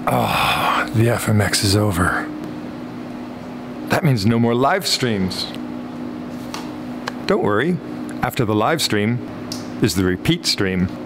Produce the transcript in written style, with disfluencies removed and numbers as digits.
Oh, the FMX is over. That means no more live streams. Don't worry, after the live stream is the repeat stream.